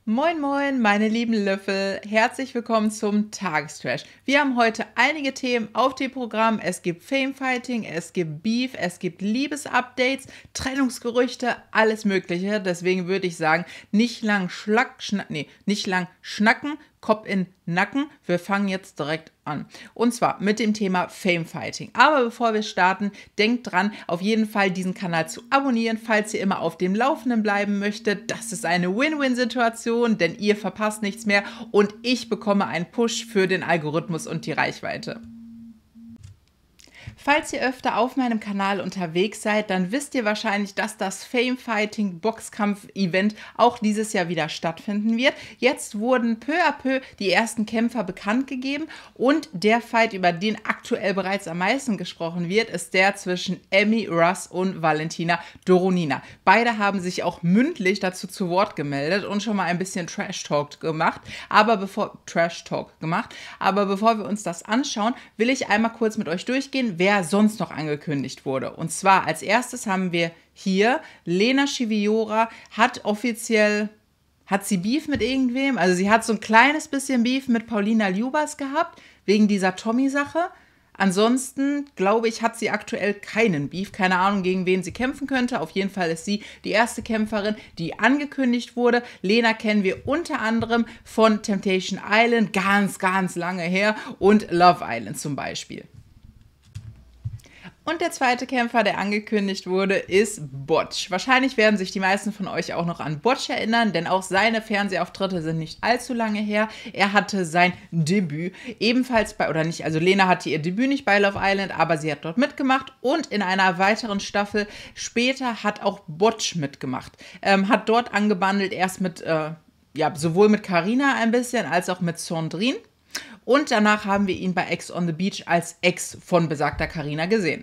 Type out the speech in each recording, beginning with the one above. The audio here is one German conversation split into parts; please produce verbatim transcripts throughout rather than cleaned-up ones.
Moin moin, meine lieben Löffel, herzlich willkommen zum Tagestrash. Wir haben heute einige Themen auf dem Programm. Es gibt Famefighting, es gibt Beef, es gibt Liebesupdates, Trennungsgerüchte, alles mögliche. Deswegen würde ich sagen, nicht lang schlack, schnack, nee, nicht lang schnacken, Kopf in Nacken. Wir fangen jetzt direkt an. Und zwar mit dem Thema Famefighting. Aber bevor wir starten, denkt dran, auf jeden Fall diesen Kanal zu abonnieren, falls ihr immer auf dem Laufenden bleiben möchtet. Das ist eine Win-Win-Situation, denn ihr verpasst nichts mehr und ich bekomme einen Push für den Algorithmus und die Reichweite. Falls ihr öfter auf meinem Kanal unterwegs seid, dann wisst ihr wahrscheinlich, dass das Famefighting Boxkampf-Event auch dieses Jahr wieder stattfinden wird. Jetzt wurden peu à peu die ersten Kämpfer bekannt gegeben und der Fight, über den aktuell bereits am meisten gesprochen wird, ist der zwischen Emmy Russ und Valentina Doronina. Beide haben sich auch mündlich dazu zu Wort gemeldet und schon mal ein bisschen Trash-Talk gemacht, aber bevor Trash-Talk gemacht, aber bevor wir uns das anschauen, will ich einmal kurz mit euch durchgehen, wer sonst noch angekündigt wurde. Und zwar als erstes haben wir hier Lena Schiviora hat offiziell, hat sie Beef mit irgendwem? Also sie hat so ein kleines bisschen Beef mit Paulina Ljubas gehabt, wegen dieser Tommy-Sache. Ansonsten, glaube ich, hat sie aktuell keinen Beef. Keine Ahnung, gegen wen sie kämpfen könnte. Auf jeden Fall ist sie die erste Kämpferin, die angekündigt wurde. Lena kennen wir unter anderem von Temptation Island, ganz, ganz lange her, und Love Island zum Beispiel. Und der zweite Kämpfer, der angekündigt wurde, ist Botch. Wahrscheinlich werden sich die meisten von euch auch noch an Botch erinnern, denn auch seine Fernsehauftritte sind nicht allzu lange her. Er hatte sein Debüt ebenfalls bei, oder nicht, also Lena hatte ihr Debüt nicht bei Love Island, aber sie hat dort mitgemacht und in einer weiteren Staffel später hat auch Botch mitgemacht. Ähm, hat dort angebandelt, erst mit, äh, ja, sowohl mit Carina ein bisschen, als auch mit Sandrine. Und danach haben wir ihn bei Ex on the Beach als Ex von besagter Carina gesehen.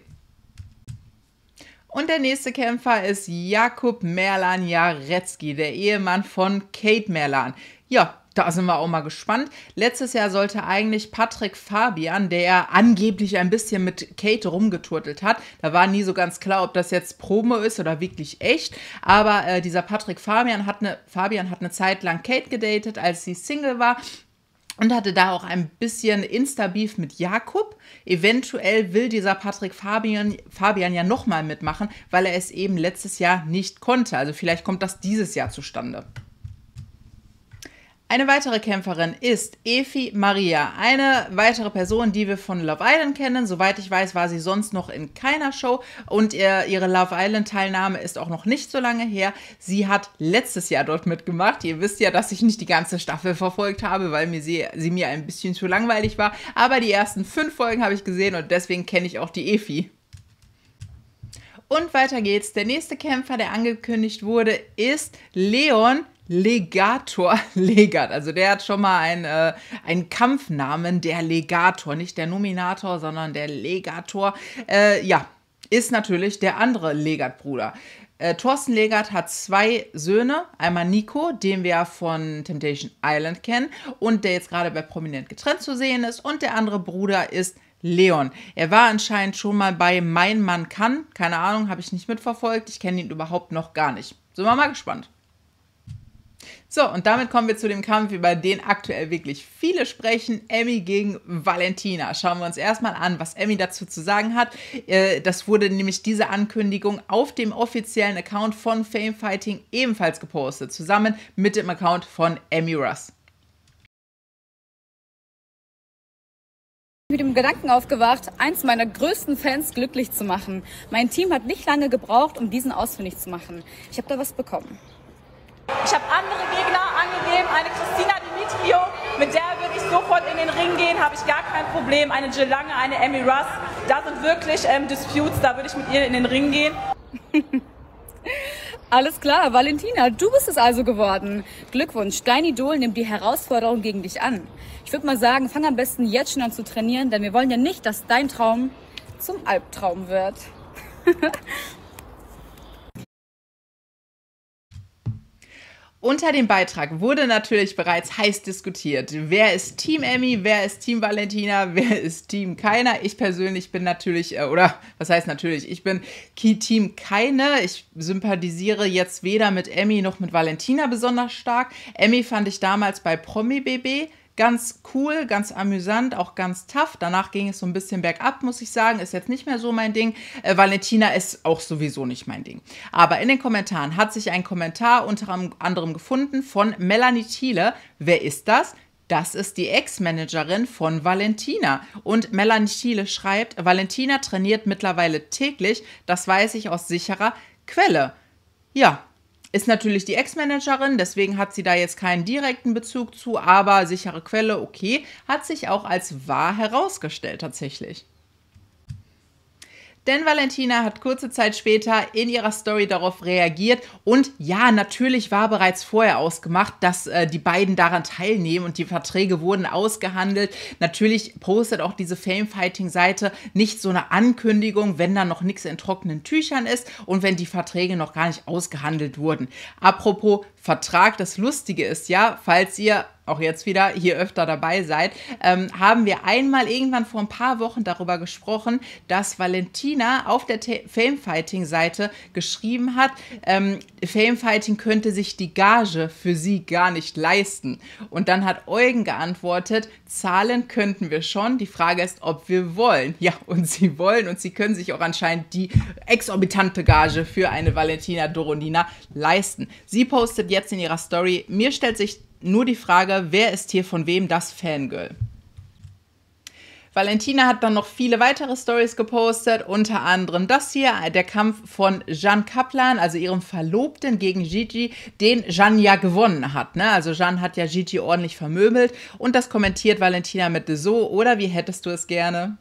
Und der nächste Kämpfer ist Jakub Merlan Jarecki, der Ehemann von Kate Merlan. Ja, da sind wir auch mal gespannt. Letztes Jahr sollte eigentlich Patrick Fabian, der angeblich ein bisschen mit Kate rumgeturtelt hat, da war nie so ganz klar, ob das jetzt Promo ist oder wirklich echt, aber äh, dieser Patrick Fabian hat, eine, Fabian hat eine Zeit lang Kate gedatet, als sie Single war. Und hatte da auch ein bisschen Insta-Beef mit Jakub. Eventuell will dieser Patrick Fabian, Fabian ja nochmal mitmachen, weil er es eben letztes Jahr nicht konnte. Also vielleicht kommt das dieses Jahr zustande. Eine weitere Kämpferin ist Efi Maria, eine weitere Person, die wir von Love Island kennen. Soweit ich weiß, war sie sonst noch in keiner Show und ihr, ihre Love Island-Teilnahme ist auch noch nicht so lange her. Sie hat letztes Jahr dort mitgemacht. Ihr wisst ja, dass ich nicht die ganze Staffel verfolgt habe, weil mir sie, sie mir ein bisschen zu langweilig war. Aber die ersten fünf Folgen habe ich gesehen und deswegen kenne ich auch die Efi. Und weiter geht's. Der nächste Kämpfer, der angekündigt wurde, ist Leon Legator Legat. Also der hat schon mal einen, äh, einen Kampfnamen, der Legator. Nicht der Nominator, sondern der Legator. Äh, ja, ist natürlich der andere Legat-Bruder. Äh, Thorsten Legat hat zwei Söhne. Einmal Nico, den wir von Temptation Island kennen und der jetzt gerade bei Prominent getrennt zu sehen ist. Und der andere Bruder ist Leon. Er war anscheinend schon mal bei Mein Mann kann. Keine Ahnung, habe ich nicht mitverfolgt. Ich kenne ihn überhaupt noch gar nicht. Sind wir mal gespannt. So, und damit kommen wir zu dem Kampf, über den aktuell wirklich viele sprechen. Emmy gegen Valentina. Schauen wir uns erstmal an, was Emmy dazu zu sagen hat. Das wurde nämlich diese Ankündigung auf dem offiziellen Account von Famefighting ebenfalls gepostet, zusammen mit dem Account von Emmy Russ. Mit dem Gedanken aufgewacht, eins meiner größten Fans glücklich zu machen. Mein Team hat nicht lange gebraucht, um diesen ausfindig zu machen. Ich habe da was bekommen. Ich habe andere Gegner angegeben, eine Christina Dimitrio, mit der würde ich sofort in den Ring gehen, habe ich gar kein Problem. Eine Jill Lange, eine Emmy Russ, da sind wirklich ähm, Disputes, da würde ich mit ihr in den Ring gehen. Alles klar, Valentina, du bist es also geworden. Glückwunsch, dein Idol nimmt die Herausforderung gegen dich an. Ich würde mal sagen, fang am besten jetzt schon an zu trainieren, denn wir wollen ja nicht, dass dein Traum zum Albtraum wird. Unter dem Beitrag wurde natürlich bereits heiß diskutiert. Wer ist Team Emmy, wer ist Team Valentina, wer ist Team Keiner? Ich persönlich bin natürlich, oder was heißt natürlich, ich bin Team Keine. Ich sympathisiere jetzt weder mit Emmy noch mit Valentina besonders stark. Emmy fand ich damals bei Promi B B ganz cool, ganz amüsant, auch ganz tough. Danach ging es so ein bisschen bergab, muss ich sagen. Ist jetzt nicht mehr so mein Ding. Äh, Valentina ist auch sowieso nicht mein Ding. Aber in den Kommentaren hat sich ein Kommentar unter anderem gefunden von Melanie Thiele. Wer ist das? Das ist die Ex-Managerin von Valentina. Und Melanie Thiele schreibt, Valentina trainiert mittlerweile täglich. Das weiß ich aus sicherer Quelle. Ja. Ist natürlich die Ex-Managerin, deswegen hat sie da jetzt keinen direkten Bezug zu, aber sichere Quelle, okay, hat sich auch als wahr herausgestellt tatsächlich. Denn Valentina hat kurze Zeit später in ihrer Story darauf reagiert und ja, natürlich war bereits vorher ausgemacht, dass äh, die beiden daran teilnehmen und die Verträge wurden ausgehandelt. Natürlich postet auch diese Fame-Fighting-Seite nicht so eine Ankündigung, wenn da noch nichts in trockenen Tüchern ist und wenn die Verträge noch gar nicht ausgehandelt wurden. Apropos Vertrag, das Lustige ist ja, falls ihr auch jetzt wieder hier öfter dabei seid, ähm, haben wir einmal irgendwann vor ein paar Wochen darüber gesprochen, dass Valentina auf der Fame-Fighting-Seite geschrieben hat, ähm, Fame-Fighting könnte sich die Gage für sie gar nicht leisten. Und dann hat Eugen geantwortet, zahlen könnten wir schon, die Frage ist, ob wir wollen. Ja, und sie wollen und sie können sich auch anscheinend die exorbitante Gage für eine Valentina Dorondina leisten. Sie postet jetzt in ihrer Story, mir stellt sich nur die Frage, wer ist hier von wem das Fangirl? Valentina hat dann noch viele weitere Stories gepostet, unter anderem das hier, der Kampf von Jeanne Kaplan, also ihrem Verlobten gegen Gigi, den Jeanne ja gewonnen hat. Ne? Also Jeanne hat ja Gigi ordentlich vermöbelt und das kommentiert Valentina mit so, oder wie hättest du es gerne?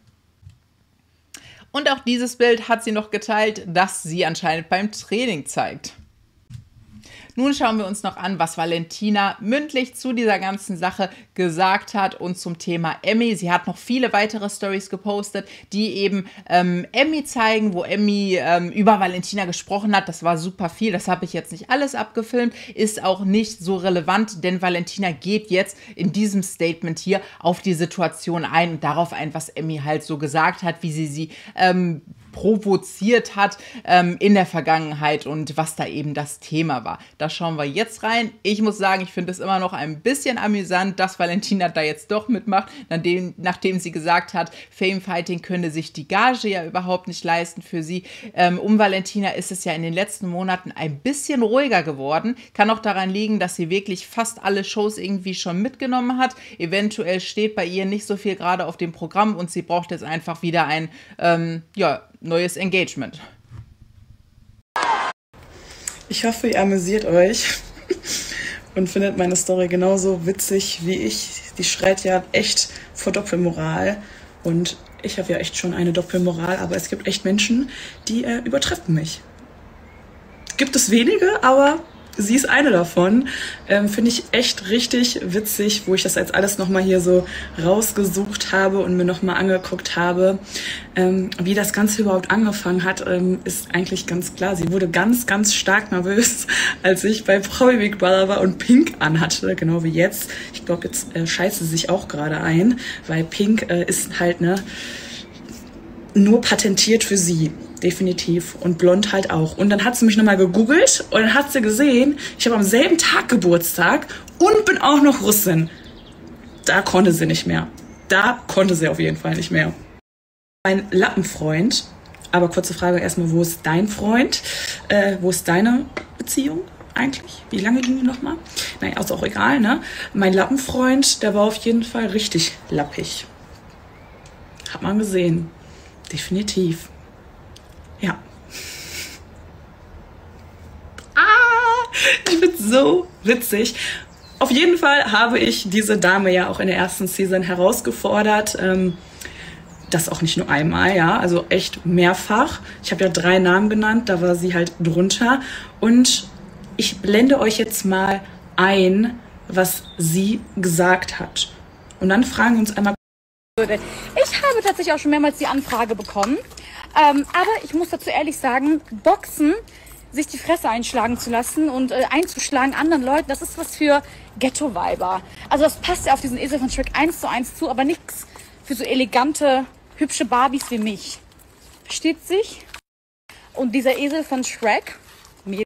Und auch dieses Bild hat sie noch geteilt, das sie anscheinend beim Training zeigt. Nun schauen wir uns noch an, was Valentina mündlich zu dieser ganzen Sache gesagt hat und zum Thema Emmy. Sie hat noch viele weitere Stories gepostet, die eben ähm, Emmy zeigen, wo Emmy ähm, über Valentina gesprochen hat. Das war super viel, das habe ich jetzt nicht alles abgefilmt, ist auch nicht so relevant, denn Valentina geht jetzt in diesem Statement hier auf die Situation ein und darauf ein, was Emmy halt so gesagt hat, wie sie sie ähm, provoziert hat ähm, in der Vergangenheit und was da eben das Thema war. Da schauen wir jetzt rein. Ich muss sagen, ich finde es immer noch ein bisschen amüsant, dass Valentina da jetzt doch mitmacht, nachdem, nachdem sie gesagt hat, Fame Fighting könne sich die Gage ja überhaupt nicht leisten für sie. Ähm, um Valentina ist es ja in den letzten Monaten ein bisschen ruhiger geworden. Kann auch daran liegen, dass sie wirklich fast alle Shows irgendwie schon mitgenommen hat. Eventuell steht bei ihr nicht so viel gerade auf dem Programm und sie braucht jetzt einfach wieder ein, ähm, ja, neues Engagement. Ich hoffe, ihr amüsiert euch und findet meine Story genauso witzig wie ich. Die schreit ja echt vor Doppelmoral und ich habe ja echt schon eine Doppelmoral, aber es gibt echt Menschen, die äh, übertreffen mich. Gibt es wenige, aber sie ist eine davon. Ähm, finde ich echt richtig witzig, wo ich das jetzt alles nochmal hier so rausgesucht habe und mir nochmal angeguckt habe. Ähm, wie das Ganze überhaupt angefangen hat, ähm, ist eigentlich ganz klar. Sie wurde ganz, ganz stark nervös, als ich bei Promi Big Brother war und Pink anhatte, genau wie jetzt. Ich glaube, jetzt äh, scheißt sie sich auch gerade ein, weil Pink äh, ist halt ne nur patentiert für sie. Definitiv. Und blond halt auch. Und dann hat sie mich nochmal gegoogelt und dann hat sie gesehen, ich habe am selben Tag Geburtstag und bin auch noch Russin. Da konnte sie nicht mehr. Da konnte sie auf jeden Fall nicht mehr. Mein Lappenfreund, aber kurze Frage erstmal, wo ist dein Freund? Äh, wo ist deine Beziehung eigentlich? Wie lange ging die nochmal? Naja, ist auch egal, ne? Mein Lappenfreund, der war auf jeden Fall richtig lappig. Hat man gesehen. Definitiv. Ja. Ah, ich bin so witzig. Auf jeden Fall habe ich diese Dame ja auch in der ersten Season herausgefordert. Ähm, das auch nicht nur einmal, ja, also echt mehrfach. Ich habe ja drei Namen genannt, da war sie halt drunter. Und ich blende euch jetzt mal ein, was sie gesagt hat. Und dann fragen wir uns einmal. Ich habe tatsächlich auch schon mehrmals die Anfrage bekommen. Ähm, aber ich muss dazu ehrlich sagen, Boxen sich die Fresse einschlagen zu lassen und äh, einzuschlagen anderen Leuten, das ist was für Ghetto-Weiber. Also das passt ja auf diesen Esel von Shrek eins zu eins zu, aber nichts für so elegante, hübsche Barbies wie mich. Versteht sich? Und dieser Esel von Shrek, mir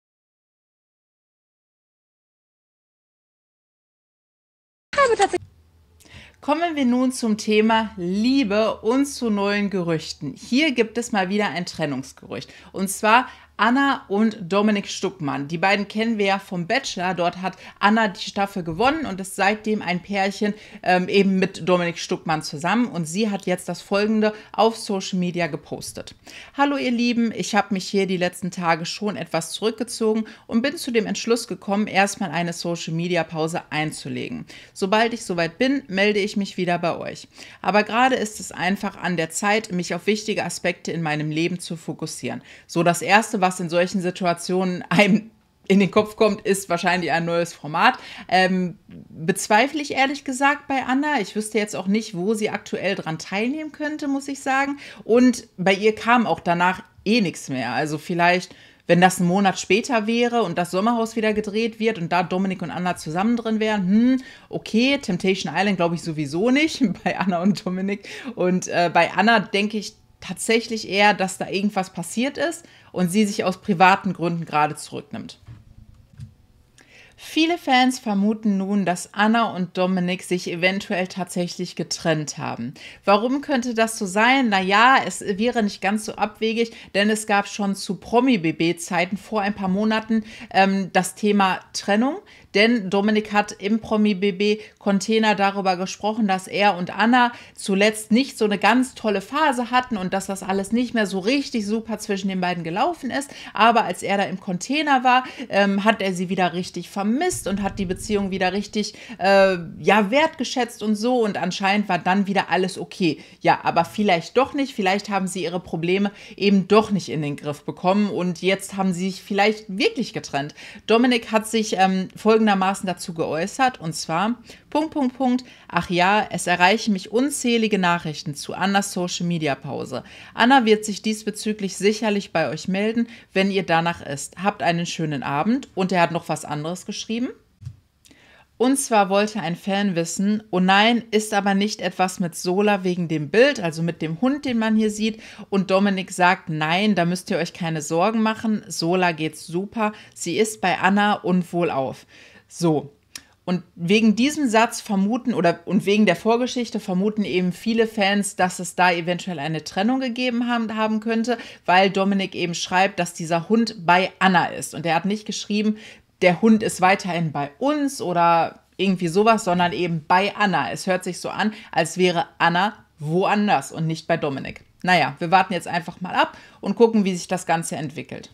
habe tatsächlich. Kommen wir nun zum Thema Liebe und zu neuen Gerüchten. Hier gibt es mal wieder ein Trennungsgerücht. Und zwar Anna und Dominik Stuckmann. Die beiden kennen wir ja vom Bachelor. Dort hat Anna die Staffel gewonnen und ist seitdem ein Pärchen ähm, eben mit Dominik Stuckmann zusammen. Und sie hat jetzt das Folgende auf Social Media gepostet. Hallo ihr Lieben, ich habe mich hier die letzten Tage schon etwas zurückgezogen und bin zu dem Entschluss gekommen, erstmal eine Social Media Pause einzulegen. Sobald ich soweit bin, melde ich mich wieder bei euch. Aber gerade ist es einfach an der Zeit, mich auf wichtige Aspekte in meinem Leben zu fokussieren. So das Erste, was in solchen Situationen einem in den Kopf kommt, ist wahrscheinlich ein neues Format. Ähm, bezweifle ich ehrlich gesagt bei Anna. Ich wüsste jetzt auch nicht, wo sie aktuell dran teilnehmen könnte, muss ich sagen. Und bei ihr kam auch danach eh nichts mehr. Also vielleicht, wenn das ein Monat später wäre und das Sommerhaus wieder gedreht wird und da Dominik und Anna zusammen drin wären, hm, okay, Temptation Island glaube ich sowieso nicht, bei Anna und Dominik. Und äh, bei Anna denke ich tatsächlich eher, dass da irgendwas passiert ist und sie sich aus privaten Gründen gerade zurücknimmt. Viele Fans vermuten nun, dass Anna und Dominik sich eventuell tatsächlich getrennt haben. Warum könnte das so sein? Naja, es wäre nicht ganz so abwegig, denn es gab schon zu Promi-B B-Zeiten vor ein paar Monaten ähm, das Thema Trennung. Denn Dominik hat im Promi-B B-Container darüber gesprochen, dass er und Anna zuletzt nicht so eine ganz tolle Phase hatten und dass das alles nicht mehr so richtig super zwischen den beiden gelaufen ist. Aber als er da im Container war, ähm, hat er sie wieder richtig vermisst und hat die Beziehung wieder richtig äh, ja, wertgeschätzt und so. Und anscheinend war dann wieder alles okay. Ja, aber vielleicht doch nicht. Vielleicht haben sie ihre Probleme eben doch nicht in den Griff bekommen und jetzt haben sie sich vielleicht wirklich getrennt. Dominik hat sich ähm, folgendermaßen dazu geäußert und zwar, Punkt, Punkt, Punkt, ach ja, es erreichen mich unzählige Nachrichten zu Annas Social-Media-Pause. Anna wird sich diesbezüglich sicherlich bei euch melden, wenn ihr danach ist. Habt einen schönen Abend. Und er hat noch was anderes geschrieben. Und zwar wollte ein Fan wissen, oh nein, ist aber nicht etwas mit Sola wegen dem Bild, also mit dem Hund, den man hier sieht. Und Dominik sagt, nein, da müsst ihr euch keine Sorgen machen. Sola geht's super. Sie ist bei Anna und wohlauf. So. Und wegen diesem Satz vermuten oder und wegen der Vorgeschichte vermuten eben viele Fans, dass es da eventuell eine Trennung gegeben haben, haben könnte, weil Dominik eben schreibt, dass dieser Hund bei Anna ist. Und er hat nicht geschrieben, der Hund ist weiterhin bei uns oder irgendwie sowas, sondern eben bei Anna. Es hört sich so an, als wäre Anna woanders und nicht bei Dominik. Naja, wir warten jetzt einfach mal ab und gucken, wie sich das Ganze entwickelt.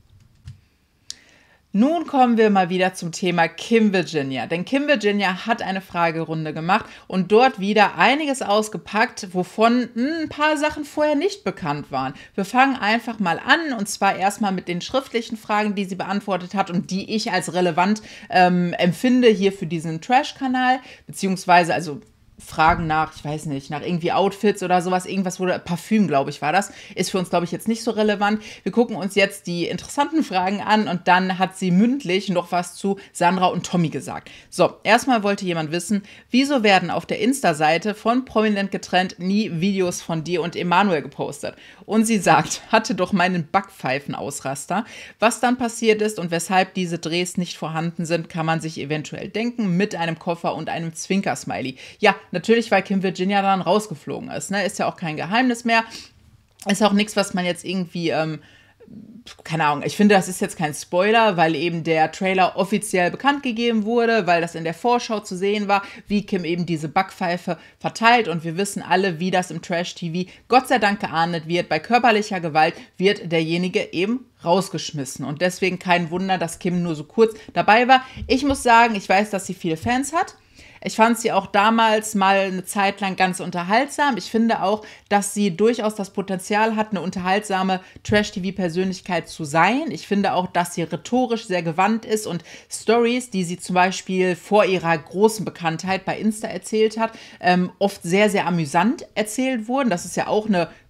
Nun kommen wir mal wieder zum Thema Kim Virginia, denn Kim Virginia hat eine Fragerunde gemacht und dort wieder einiges ausgepackt, wovon ein paar Sachen vorher nicht bekannt waren. Wir fangen einfach mal an und zwar erstmal mit den schriftlichen Fragen, die sie beantwortet hat und die ich als relevant ähm, empfinde hier für diesen Trash-Kanal, beziehungsweise also Fragen nach, ich weiß nicht, nach irgendwie Outfits oder sowas, irgendwas wurde, Parfüm, glaube ich, war das, ist für uns, glaube ich, jetzt nicht so relevant. Wir gucken uns jetzt die interessanten Fragen an und dann hat sie mündlich noch was zu Sandra und Tommy gesagt. So, erstmal wollte jemand wissen, wieso werden auf der Insta-Seite von Prominent getrennt nie Videos von dir und Emanuel gepostet? Und sie sagt, hatte doch meinen Backpfeifen-Ausraster. Was dann passiert ist und weshalb diese Drehs nicht vorhanden sind, kann man sich eventuell denken, mit einem Koffer und einem Zwinker-Smiley. Ja, natürlich, weil Kim Virginia dann rausgeflogen ist. Ne? Ist ja auch kein Geheimnis mehr. Ist auch nichts, was man jetzt irgendwie, ähm, keine Ahnung, ich finde, das ist jetzt kein Spoiler, weil eben der Trailer offiziell bekannt gegeben wurde, weil das in der Vorschau zu sehen war, wie Kim eben diese Backpfeife verteilt. Und wir wissen alle, wie das im Trash-T V Gott sei Dank geahndet wird. Bei körperlicher Gewalt wird derjenige eben rausgeschmissen. Und deswegen kein Wunder, dass Kim nur so kurz dabei war. Ich muss sagen, ich weiß, dass sie viele Fans hat. Ich fand sie auch damals mal eine Zeit lang ganz unterhaltsam. Ich finde auch, dass sie durchaus das Potenzial hat, eine unterhaltsame Trash-T V-Persönlichkeit zu sein. Ich finde auch, dass sie rhetorisch sehr gewandt ist und Stories, die sie zum Beispiel vor ihrer großen Bekanntheit bei Insta erzählt hat, ähm, oft sehr, sehr amüsant erzählt wurden. Das ist ja auch eine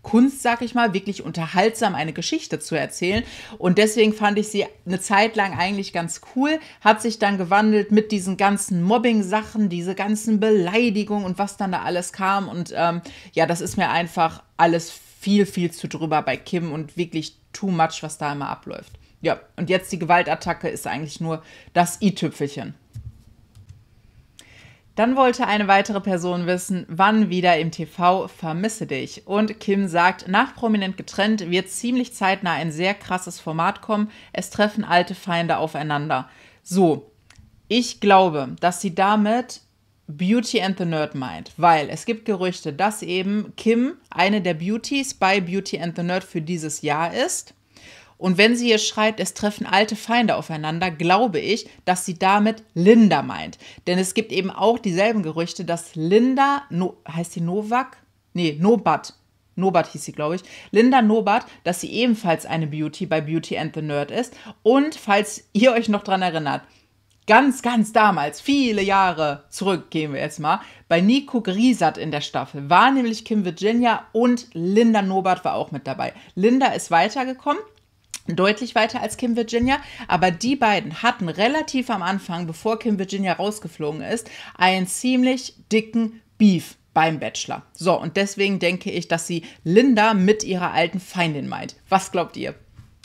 Kunst, sag ich mal, wirklich unterhaltsam eine Geschichte zu erzählen. Und deswegen fand ich sie eine Zeit lang eigentlich ganz cool, hat sich dann gewandelt mit diesen ganzen Mobbing-Sachen, diese ganzen Beleidigungen und was dann da alles kam. Und ähm, ja, das ist mir einfach alles viel, viel zu drüber bei Kim und wirklich too much, was da immer abläuft. Ja, und jetzt die Gewaltattacke ist eigentlich nur das i-Tüpfelchen. Dann wollte eine weitere Person wissen, wann wieder im T V Vermisse dich. Und Kim sagt, nach Prominent getrennt wird ziemlich zeitnah ein sehr krasses Format kommen. Es treffen alte Feinde aufeinander. So, ich glaube, dass sie damit Beauty and the Nerd meint, weil es gibt Gerüchte, dass eben Kim eine der Beauties bei Beauty and the Nerd für dieses Jahr ist. Und wenn sie hier schreibt, es treffen alte Feinde aufeinander, glaube ich, dass sie damit Linda meint. Denn es gibt eben auch dieselben Gerüchte, dass Linda, no, heißt sie Novak? Nee, Nobat. Nobat hieß sie, glaube ich. Linda Nobat, dass sie ebenfalls eine Beauty bei Beauty and the Nerd ist. Und falls ihr euch noch dran erinnert, ganz, ganz damals, viele Jahre zurück, gehen wir jetzt mal, bei Nico Griesert in der Staffel war nämlich Kim Virginia und Linda Nobat war auch mit dabei. Linda ist weitergekommen. Deutlich weiter als Kim Virginia, aber die beiden hatten relativ am Anfang, bevor Kim Virginia rausgeflogen ist, einen ziemlich dicken Beef beim Bachelor. So, und deswegen denke ich, dass sie Linda mit ihrer alten Feindin meint. Was glaubt ihr?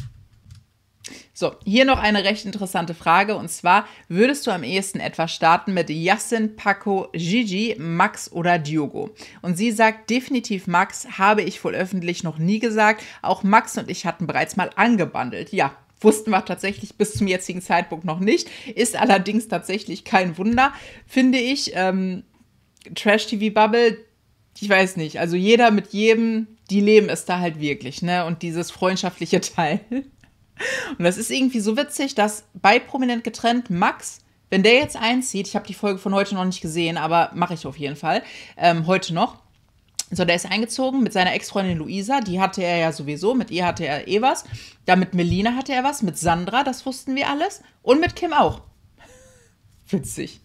So, hier noch eine recht interessante Frage, und zwar, würdest du am ehesten etwas starten mit Yassin, Paco, Gigi, Max oder Diogo? Und sie sagt, definitiv Max, habe ich wohl öffentlich noch nie gesagt. Auch Max und ich hatten bereits mal angebandelt. Ja, wussten wir tatsächlich bis zum jetzigen Zeitpunkt noch nicht. Ist allerdings tatsächlich kein Wunder, finde ich. Ähm, Trash-T V-Bubble, ich weiß nicht, also jeder mit jedem, die leben es da halt wirklich, ne? Und dieses freundschaftliche Teil. Und das ist irgendwie so witzig, dass bei Prominent getrennt Max, wenn der jetzt einzieht, ich habe die Folge von heute noch nicht gesehen, aber mache ich auf jeden Fall, ähm, heute noch. So, der ist eingezogen mit seiner Ex-Freundin Luisa, die hatte er ja sowieso, mit ihr hatte er eh was. Dann mit Melina hatte er was, mit Sandra, das wussten wir alles. Und mit Kim auch. Witzig.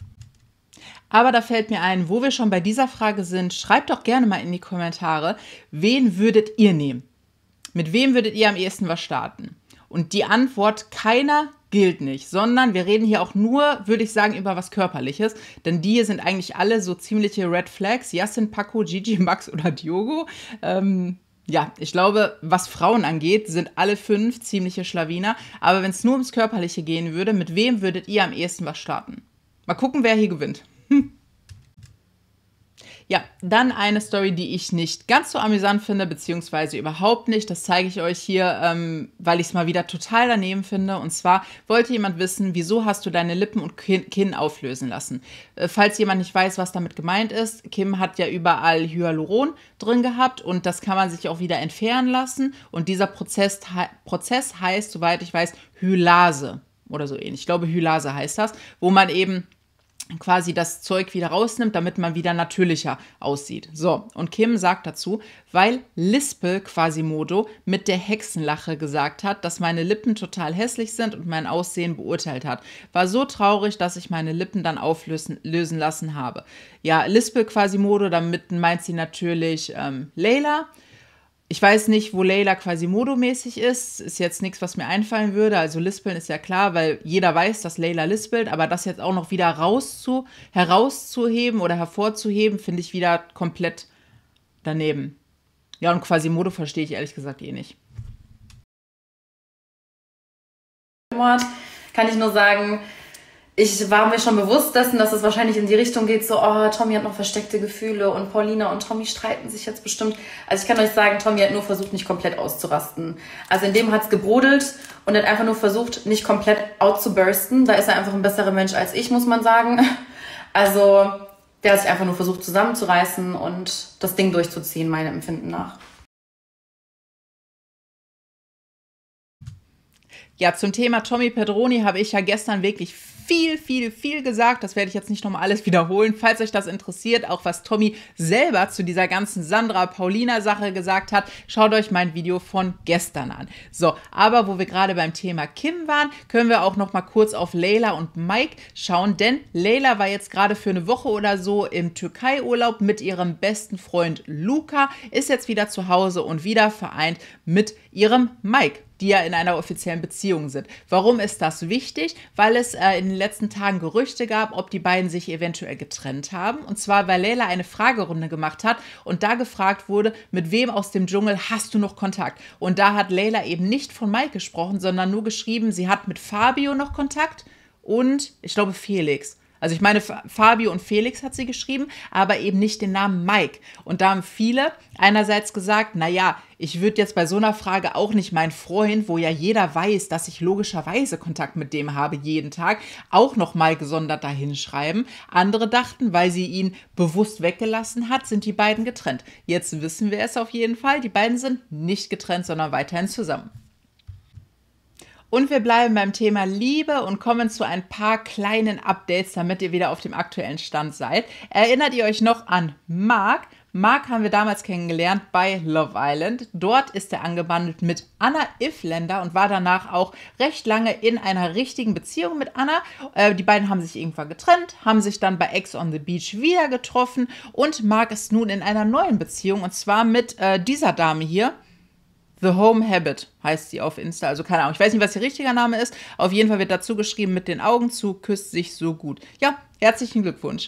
Aber da fällt mir ein, wo wir schon bei dieser Frage sind, schreibt doch gerne mal in die Kommentare, wen würdet ihr nehmen? Mit wem würdet ihr am ehesten was starten? Und die Antwort, keiner gilt nicht, sondern wir reden hier auch nur, würde ich sagen, über was Körperliches. Denn die hier sind eigentlich alle so ziemliche Red Flags. Yassin, Paco, Gigi, Max oder Diogo. Ähm, ja, ich glaube, was Frauen angeht, sind alle fünf ziemliche Schlawiner. Aber wenn es nur ums Körperliche gehen würde, mit wem würdet ihr am ehesten was starten? Mal gucken, wer hier gewinnt. Hm. Ja, dann eine Story, die ich nicht ganz so amüsant finde, beziehungsweise überhaupt nicht. Das zeige ich euch hier, ähm, weil ich es mal wieder total daneben finde. Und zwar wollte jemand wissen, wieso hast du deine Lippen und Kinn, Kinn auflösen lassen? Äh, falls jemand nicht weiß, was damit gemeint ist, Kim hat ja überall Hyaluron drin gehabt und das kann man sich auch wieder entfernen lassen. Und dieser Prozess, Prozess heißt, soweit ich weiß, Hylase oder so ähnlich. Ich glaube, Hylase heißt das, wo man eben quasi das Zeug wieder rausnimmt, damit man wieder natürlicher aussieht. So, und Kim sagt dazu, weil Lispel Quasimodo mit der Hexenlache gesagt hat, dass meine Lippen total hässlich sind und mein Aussehen beurteilt hat. War so traurig, dass ich meine Lippen dann auflösen lösen lassen habe. Ja, Lispel Quasimodo, damit meint sie natürlich ähm, Layla. Ich weiß nicht, wo Layla Quasimodo-mäßig ist. Ist jetzt nichts, was mir einfallen würde. Also lispeln ist ja klar, weil jeder weiß, dass Layla lispelt. Aber das jetzt auch noch wieder rauszu, herauszuheben oder hervorzuheben, finde ich wieder komplett daneben. Ja, und Quasimodo verstehe ich ehrlich gesagt eh nicht. Kann ich nur sagen, ich war mir schon bewusst dessen, dass es wahrscheinlich in die Richtung geht, so, oh, Tommy hat noch versteckte Gefühle und Paulina und Tommy streiten sich jetzt bestimmt. Also ich kann euch sagen, Tommy hat nur versucht, nicht komplett auszurasten. Also in dem hat es gebrodelt und hat einfach nur versucht, nicht komplett outzubursten. Da ist er einfach ein besserer Mensch als ich, muss man sagen. Also der hat sich einfach nur versucht zusammenzureißen und das Ding durchzuziehen, meinem Empfinden nach. Ja, zum Thema Tommy Pedroni habe ich ja gestern wirklich viel, viel, viel gesagt. Das werde ich jetzt nicht nochmal alles wiederholen. Falls euch das interessiert, auch was Tommy selber zu dieser ganzen Sandra-Paulina-Sache gesagt hat, schaut euch mein Video von gestern an. So, aber wo wir gerade beim Thema Kim waren, können wir auch noch mal kurz auf Layla und Mike schauen, denn Layla war jetzt gerade für eine Woche oder so im Türkei-Urlaub mit ihrem besten Freund Luca, ist jetzt wieder zu Hause und wieder vereint mit ihrem Mike, die ja in einer offiziellen Beziehung sind. Warum ist das wichtig? Weil es äh, in den letzten Tagen Gerüchte gab, ob die beiden sich eventuell getrennt haben. Und zwar, weil Layla eine Fragerunde gemacht hat und da gefragt wurde, mit wem aus dem Dschungel hast du noch Kontakt? Und da hat Layla eben nicht von Mike gesprochen, sondern nur geschrieben, sie hat mit Fabio noch Kontakt und ich glaube Felix. Also ich meine, Fabio und Felix hat sie geschrieben, aber eben nicht den Namen Mike. Und da haben viele einerseits gesagt, naja, ich würde jetzt bei so einer Frage auch nicht meinen Freund, wo ja jeder weiß, dass ich logischerweise Kontakt mit dem habe jeden Tag, auch noch mal gesondert dahin schreiben. Andere dachten, weil sie ihn bewusst weggelassen hat, sind die beiden getrennt. Jetzt wissen wir es auf jeden Fall, die beiden sind nicht getrennt, sondern weiterhin zusammen. Und wir bleiben beim Thema Liebe und kommen zu ein paar kleinen Updates, damit ihr wieder auf dem aktuellen Stand seid. Erinnert ihr euch noch an Mark? Mark haben wir damals kennengelernt bei Love Island. Dort ist er angebandelt mit Anna Ifländer und war danach auch recht lange in einer richtigen Beziehung mit Anna. Äh, die beiden haben sich irgendwann getrennt, haben sich dann bei Ex on the Beach wieder getroffen und Mark ist nun in einer neuen Beziehung und zwar mit äh, dieser Dame hier. The Home Habit heißt sie auf Insta, also keine Ahnung. Ich weiß nicht, was ihr richtiger Name ist. Auf jeden Fall wird dazu geschrieben, mit den Augen zu, küsst sich so gut. Ja, herzlichen Glückwunsch.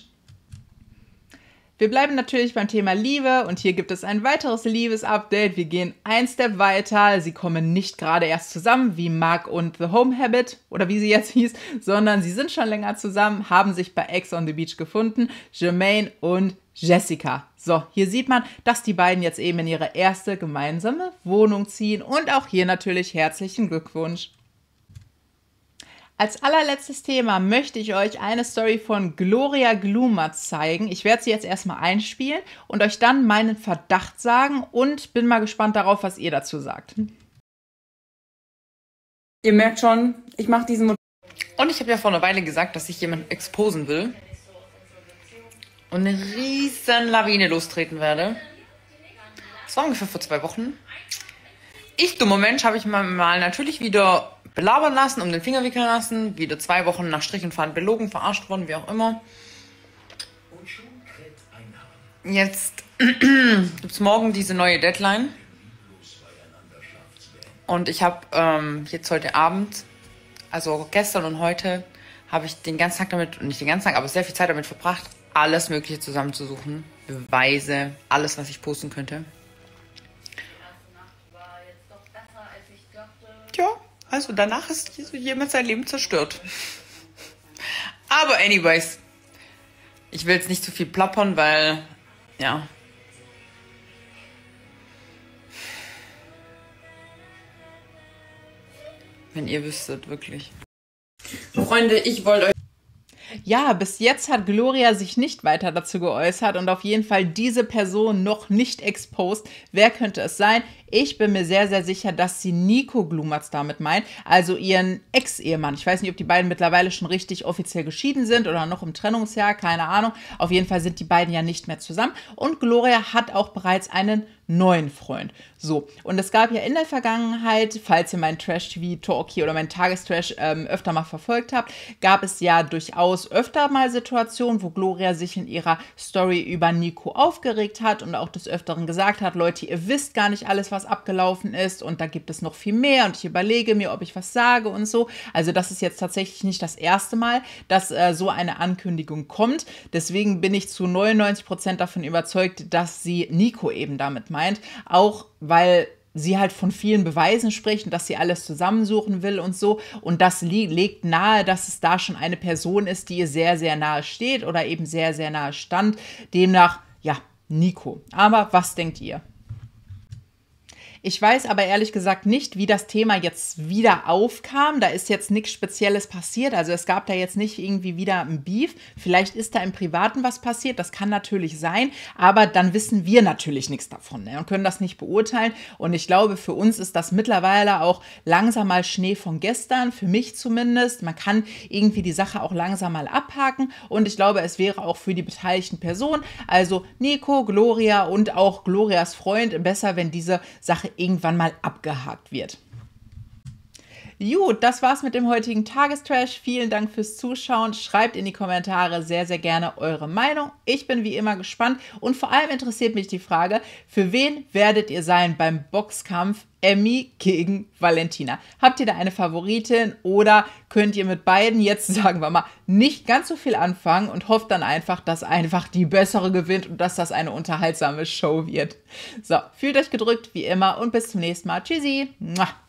Wir bleiben natürlich beim Thema Liebe und hier gibt es ein weiteres Liebes-Update. Wir gehen ein Step weiter. Sie kommen nicht gerade erst zusammen wie Mark und The Home Habit oder wie sie jetzt hieß, sondern sie sind schon länger zusammen, haben sich bei Ex on the Beach gefunden, Jermaine und Jessica. So, hier sieht man, dass die beiden jetzt eben in ihre erste gemeinsame Wohnung ziehen und auch hier natürlich herzlichen Glückwunsch. Als allerletztes Thema möchte ich euch eine Story von Gloria Gloomer zeigen. Ich werde sie jetzt erstmal einspielen und euch dann meinen Verdacht sagen und bin mal gespannt darauf, was ihr dazu sagt. Ihr merkt schon, ich mache diesen Mod Und ich habe ja vor einer Weile gesagt, dass ich jemanden exposen will und eine riesen Lawine lostreten werde. Das war ungefähr vor zwei Wochen. Ich, dummer Mensch, habe ich mal natürlich wieder belabern lassen, um den Finger wickeln lassen, wieder zwei Wochen nach Strich und Faden belogen, verarscht worden, wie auch immer. Jetzt gibt es morgen diese neue Deadline. Und ich habe ähm, jetzt heute Abend, also gestern und heute, habe ich den ganzen Tag damit, nicht den ganzen Tag, aber sehr viel Zeit damit verbracht, alles Mögliche zusammenzusuchen. Beweise, alles, was ich posten könnte. Tja, also danach ist jemand sein Leben zerstört. Aber anyways, ich will jetzt nicht zu viel plappern, weil, ja. Wenn ihr wüsstet, wirklich. Freunde, ich wollte euch... Ja, bis jetzt hat Gloria sich nicht weiter dazu geäußert und auf jeden Fall diese Person noch nicht exposed. Wer könnte es sein? Ich bin mir sehr, sehr sicher, dass sie Nico Glumatz damit meint, also ihren Ex-Ehemann. Ich weiß nicht, ob die beiden mittlerweile schon richtig offiziell geschieden sind oder noch im Trennungsjahr, keine Ahnung. Auf jeden Fall sind die beiden ja nicht mehr zusammen und Gloria hat auch bereits einen neuen Freund. So, und es gab ja in der Vergangenheit, falls ihr meinen Trash-T V-Talk hier oder meinen Tagestrash ähm, öfter mal verfolgt habt, gab es ja durchaus öfter mal Situationen, wo Gloria sich in ihrer Story über Nico aufgeregt hat und auch des Öfteren gesagt hat, Leute, ihr wisst gar nicht alles, was abgelaufen ist und da gibt es noch viel mehr und ich überlege mir, ob ich was sage und so. Also das ist jetzt tatsächlich nicht das erste Mal, dass äh, so eine Ankündigung kommt. Deswegen bin ich zu neunundneunzig Prozent davon überzeugt, dass sie Nico eben damit meint. Auch weil sie halt von vielen Beweisen spricht und dass sie alles zusammensuchen will und so. Und das legt nahe, dass es da schon eine Person ist, die ihr sehr, sehr nahe steht oder eben sehr, sehr nahe stand. Demnach, ja, Nico. Aber was denkt ihr? Ich weiß aber ehrlich gesagt nicht, wie das Thema jetzt wieder aufkam. Da ist jetzt nichts Spezielles passiert. Also es gab da jetzt nicht irgendwie wieder ein Beef. Vielleicht ist da im Privaten was passiert. Das kann natürlich sein. Aber dann wissen wir natürlich nichts davon, ne, und können das nicht beurteilen. Und ich glaube, für uns ist das mittlerweile auch langsam mal Schnee von gestern. Für mich zumindest. Man kann irgendwie die Sache auch langsam mal abhaken. Und ich glaube, es wäre auch für die beteiligten Personen, also Nico, Gloria und auch Glorias Freund, besser, wenn diese Sache irgendwann mal abgehakt wird. Gut, das war's mit dem heutigen Tagestrash. Vielen Dank fürs Zuschauen. Schreibt in die Kommentare sehr, sehr gerne eure Meinung. Ich bin wie immer gespannt und vor allem interessiert mich die Frage, für wen werdet ihr sein beim Boxkampf Emmy gegen Valentina? Habt ihr da eine Favoritin oder könnt ihr mit beiden jetzt, sagen wir mal, nicht ganz so viel anfangen und hofft dann einfach, dass einfach die bessere gewinnt und dass das eine unterhaltsame Show wird? So, fühlt euch gedrückt wie immer und bis zum nächsten Mal. Tschüssi! Mua.